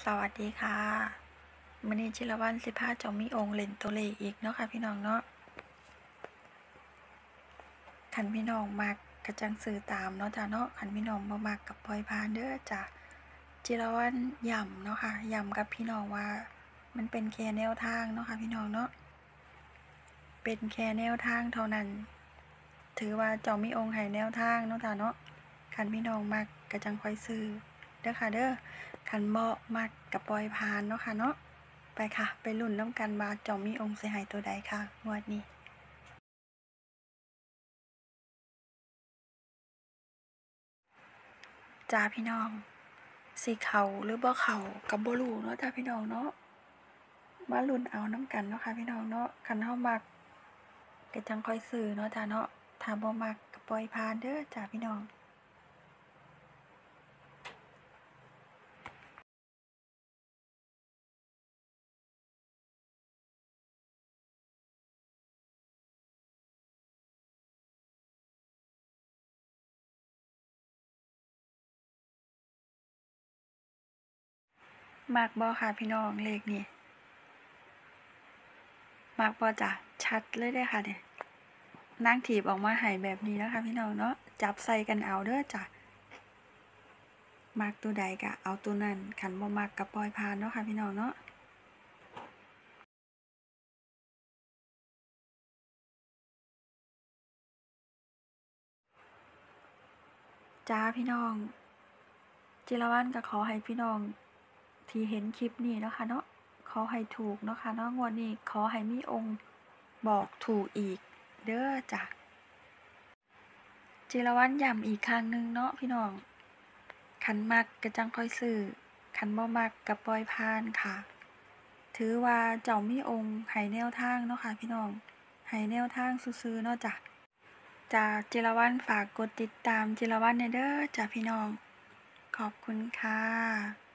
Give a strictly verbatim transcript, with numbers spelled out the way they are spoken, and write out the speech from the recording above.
สวัสดีค่ะมื้อนี้จิรวรรณสิพาเจ้ามีองค์เล่นตัวเลขอีกเนาะค่ะพี่น้องเนาะคันพี่น้องมักก็จังซื้อตามเนาะจ้ะเนาะคันพี่น้องบ่มักก็ปล่อยผ่านเด้อจ้ะจิรวรรณย้ำเนาะค่ะย้ำกับพี่น้องว่ามันเป็นแค่แนวทางเนาะค่ะพี่น้องเนาะเป็นแค่แนวทางเท่านั้นถือว่าเจ้ามีองค์ให้แนวทางเนาะจ้ะเนาะคันพี่น้องมักก็จังค่อยซื้อเด้อค่ะเด้อคันบ่มักก็ปล่อยผ่านเนาะค่ะเนาะไปค่ะไปลุ้นนำกันว่าเจ้ามีองค์สิให้ตัวใดค่ะงวดนี้จ้าพี่น้องสิเข้าหรือบ่เข้าก็บ่รู้เนาะจ้าพี่น้องเนาะมาลุ้นเอานำกันเนาะค่ะพี่น้องเนาะคันเฮามักก็จังค่อยซื้อเนาะจ้าเนาะถ้าบ่มักก็ปล่อยผ่านเด้อจ้าพี่น้องมักบ่ค่ะพี่น้องเลขนี้มักบ่จ้ะชัดเลยเด้อค่ะเนี่ยนางถีบออกมาให้แบบนี้นะคะพี่น้องเนาะจับใส่กันเอาเด้อจ้ะมักตัวใดก็เอาตัวนั้นคันบ่มักก็ปล่อยผ่านเนาะค่ะพี่น้องเนาะจ้าพี่น้องจิรวรรณก็ขอให้พี่น้องที่เห็นคลิปนี้เนาะค่ะเนาะขอให้ถูกเนาะค่ะเนาะงวดนี้ขอให้มีองค์บอกถูกอีกเด้อจ้ะจิรวรรณย้ำอีกครั้งหนึ่งเนาะพี่น้องคันมักก็จังค่อยซื้อคันบ่มักก็ปล่อยผ่านค่ะถือว่าเจ้ามีองค์ให้แนวทางเนาะค่ะพี่น้องให้แนวทางซื่อๆเนาะจ้ะจ้าจิรวรรณฝากกดติดตามจิรวรรณเด้อจ้ะพี่น้องขอบคุณค่ะ